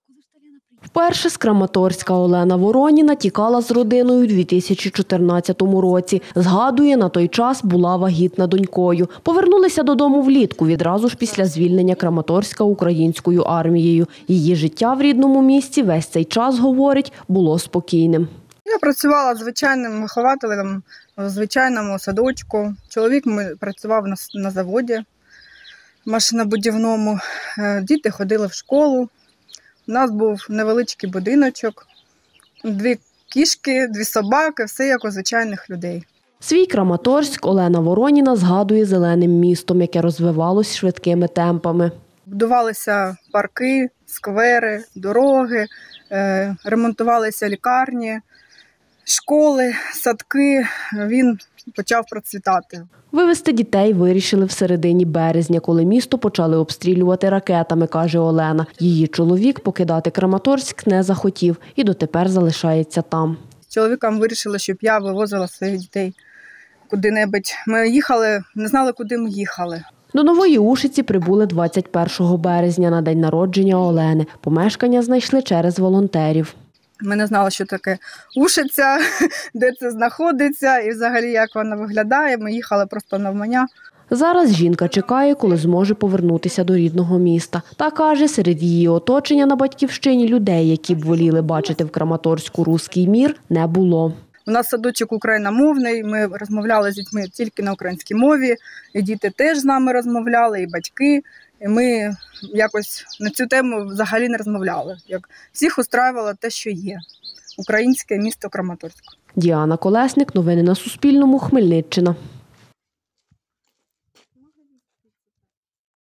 Вперше з Краматорська Олена Вороніна тікала з родиною у 2014 році. Згадує, на той час була вагітна донькою. Повернулися додому влітку, відразу ж після звільнення Краматорська українською армією. Її життя в рідному місті весь цей час, говорить, було спокійним. Я працювала звичайним вихователем в звичайному садочку. Чоловік працював на заводі машинобудівному. Діти ходили в школу. У нас був невеличкий будиночок, 2 кішки, 2 собаки, все як у звичайних людей. Свій Краматорськ Олена Вороніна згадує зеленим містом, яке розвивалось швидкими темпами. Будувалися парки, сквери, дороги, ремонтувалися лікарні, школи, садки. Він почав процвітати. Вивезти дітей вирішили в середині березня, коли місто почали обстрілювати ракетами, каже Олена. Її чоловік покидати Краматорськ не захотів і дотепер залишається там. З чоловіком вирішили, щоб я вивозила своїх дітей куди-небудь. Ми їхали, не знали, куди ми їхали. До Нової Ушиці прибули 21 березня на день народження Олени. Помешкання знайшли через волонтерів. Ми не знали, що таке Ушиця, де це знаходиться і взагалі як вона виглядає. Ми їхали просто навмання. Зараз жінка чекає, коли зможе повернутися до рідного міста. Та каже, серед її оточення на батьківщині людей, які б воліли бачити в Краматорську руський мір, не було. У нас садочок україномовний, ми розмовляли з дітьми тільки на українській мові, і діти теж з нами розмовляли, і батьки. І ми якось на цю тему взагалі не розмовляли. Як всіх устраювало те, що є. Українське місто Краматорськ. Діана Колесник. Новини на Суспільному. Хмельниччина.